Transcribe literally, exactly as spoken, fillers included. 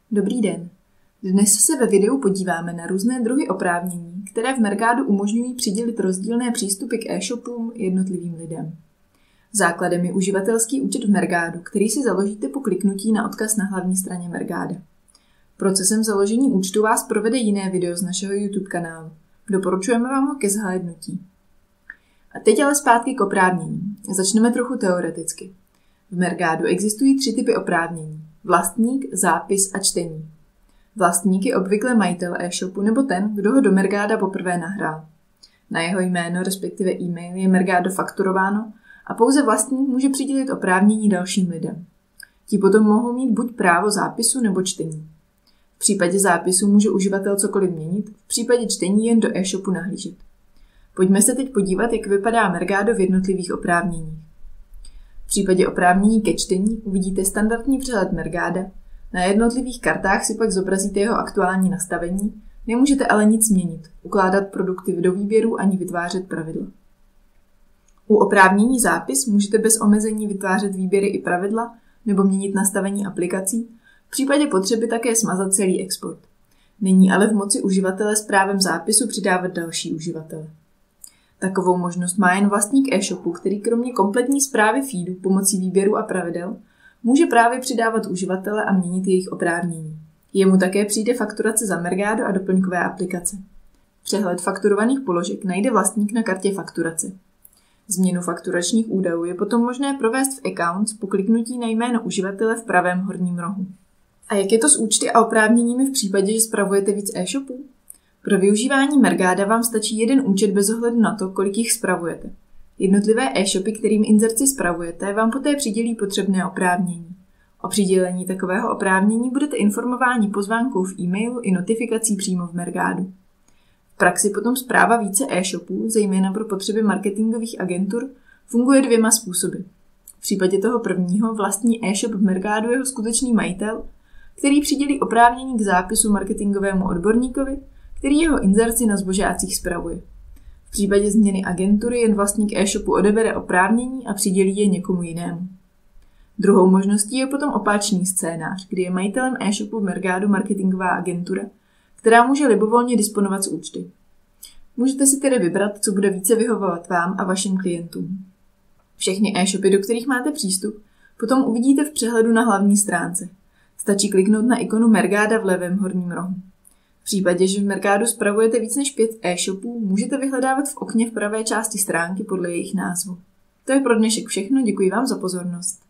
Dobrý den. Dnes se ve videu podíváme na různé druhy oprávnění, které v Mercadu umožňují přidělit rozdílné přístupy k e-shopům jednotlivým lidem. Základem je uživatelský účet v Mercadu, který si založíte po kliknutí na odkaz na hlavní straně Mercada. Procesem založení účtu vás provede jiné video z našeho YouTube kanálu. Doporučujeme vám ho ke zhlédnutí. A teď ale zpátky k oprávnění. Začneme trochu teoreticky. V Mercadu existují tři typy oprávnění. Vlastník, zápis a čtení. Vlastník je obvykle majitel e-shopu nebo ten, kdo ho do Mercada poprvé nahrál. Na jeho jméno, respektive e-mail, je Mercado fakturováno a pouze vlastník může přidělit oprávnění dalším lidem. Ti potom mohou mít buď právo zápisu nebo čtení. V případě zápisu může uživatel cokoliv měnit, v případě čtení jen do e-shopu nahlížet. Pojďme se teď podívat, jak vypadá Mercado v jednotlivých oprávněních. V případě oprávnění ke čtení uvidíte standardní přehled Mercada, na jednotlivých kartách si pak zobrazíte jeho aktuální nastavení, nemůžete ale nic měnit, ukládat produkty do výběru ani vytvářet pravidla. U oprávnění zápis můžete bez omezení vytvářet výběry i pravidla nebo měnit nastavení aplikací, v případě potřeby také smazat celý export. Není ale v moci uživatele s právem zápisu přidávat další uživatele. Takovou možnost má jen vlastník e-shopu, který kromě kompletní správy feedu pomocí výběru a pravidel může právě přidávat uživatele a měnit jejich oprávnění. Jemu také přijde fakturace za Mercado a doplňkové aplikace. Přehled fakturovaných položek najde vlastník na kartě fakturace. Změnu fakturačních údajů je potom možné provést v Accounts po kliknutí na jméno uživatele v pravém horním rohu. A jak je to s účty a oprávněními v případě, že spravujete víc e-shopů? Pro využívání Mercada vám stačí jeden účet bez ohledu na to, kolik jich spravujete. Jednotlivé e-shopy, kterým inzerci spravujete, vám poté přidělí potřebné oprávnění. O přidělení takového oprávnění budete informováni pozvánkou v e-mailu i notifikací přímo v Mercadu. V praxi potom správa více e-shopů, zejména pro potřeby marketingových agentur, funguje dvěma způsoby. V případě toho prvního vlastní e-shop v Mercadu jeho skutečný majitel, který přidělí oprávnění k zápisu marketingovému odborníkovi, který jeho inzerci na zbožácích spravuje. V případě změny agentury jen vlastník e-shopu odebere oprávnění a přidělí je někomu jinému. Druhou možností je potom opačný scénář, kdy je majitelem e-shopu v Mercadu marketingová agentura, která může libovolně disponovat s účty. Můžete si tedy vybrat, co bude více vyhovovat vám a vašim klientům. Všechny e-shopy, do kterých máte přístup, potom uvidíte v přehledu na hlavní stránce. Stačí kliknout na ikonu Mercada v levém horním rohu. V případě, že v Mercadu spravujete víc než pět e-shopů, můžete vyhledávat v okně v pravé části stránky podle jejich názvu. To je pro dnešek všechno, děkuji vám za pozornost.